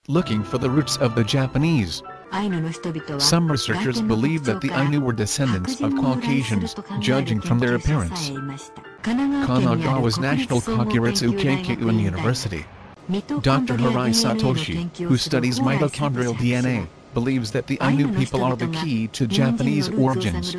looking for the roots of the Japanese. Some researchers believe that the Ainu were descendants of Caucasians, judging from their appearance. Kanagawa's National Kokuritsu Keikyu University. Dr. Hirai Satoshi, who studies mitochondrial DNA, believes that the Ainu people are the key to Japanese origins.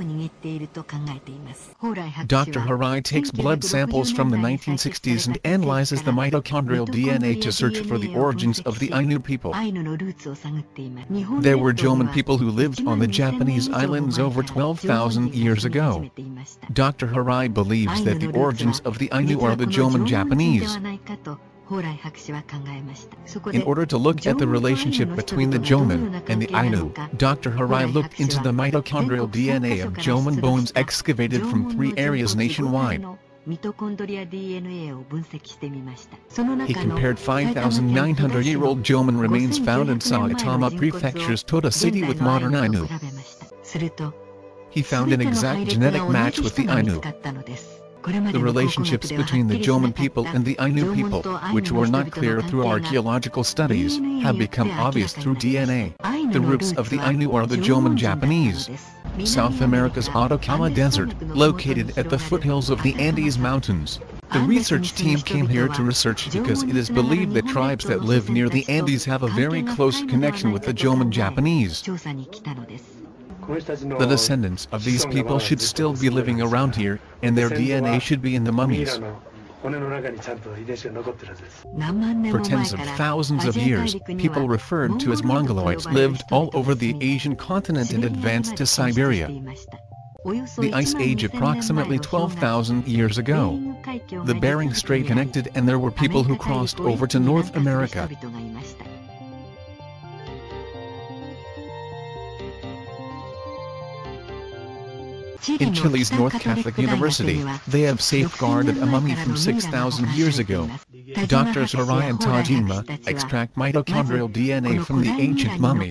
Dr. Hirai takes blood samples from the 1960s and analyzes the mitochondrial DNA to search for the origins of the Ainu people. There were Jomon people who lived on the Japanese islands over 12,000 years ago. Dr. Hirai believes that the origins of the Ainu are the Jomon Japanese. In order to look at the relationship between the Jomon and the Ainu, Dr. Hirai looked into the mitochondrial DNA of Jomon bones excavated from 3 areas nationwide. He compared 5,900-year-old Jomon remains found in Saitama Prefecture's Toda city with modern Ainu. He found an exact genetic match with the Ainu. The relationships between the Jomon people and the Ainu people, which were not clear through archaeological studies, have become obvious through DNA. The roots of the Ainu are the Jomon Japanese. South America's Atacama Desert, located at the foothills of the Andes Mountains. The research team came here to research because it is believed that tribes that live near the Andes have a very close connection with the Jomon Japanese. The descendants of these people should still be living around here, and their DNA should be in the mummies. For tens of thousands of years, people referred to as Mongoloids lived all over the Asian continent and advanced to Siberia. The Ice Age approximately 12,000 years ago. The Bering Strait connected and there were people who crossed over to North America. In Chile's North Catholic University, they have safeguarded a mummy from 6,000 years ago. Doctors Hirai and Tajima extract mitochondrial DNA from the ancient mummy.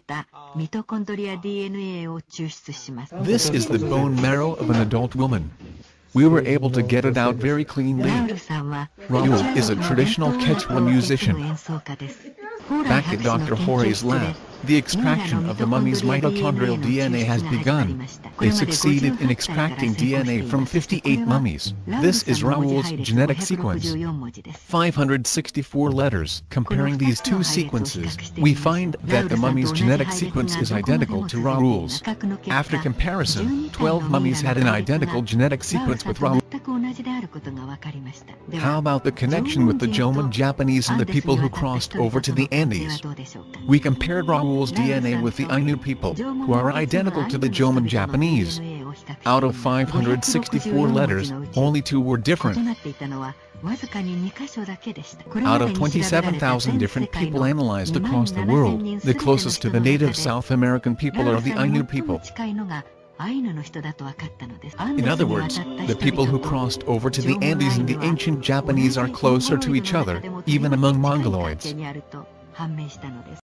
This is the bone marrow of an adult woman. We were able to get it out very cleanly. Raul is a traditional Quechua musician. Back at Dr. Jorge's lab, the extraction of the mummy's mitochondrial DNA has begun. They succeeded in extracting DNA from 58 mummies. This is Raul's genetic sequence. 564 letters. Comparing these two sequences, we find that the mummy's genetic sequence is identical to Raul's. After comparison, 12 mummies had an identical genetic sequence with Raul. How about the connection with the Jomon Japanese and the people who crossed over to the Andes? We compared Raul's DNA with the Ainu people, who are identical to the Jomon Japanese. Out of 564 letters, only 2 were different. Out of 27,000 different people analyzed across the world, the closest to the native South American people are the Ainu people. In other words, the people who crossed over to the Andes and the ancient Japanese are closer to each other, even among Mongoloids.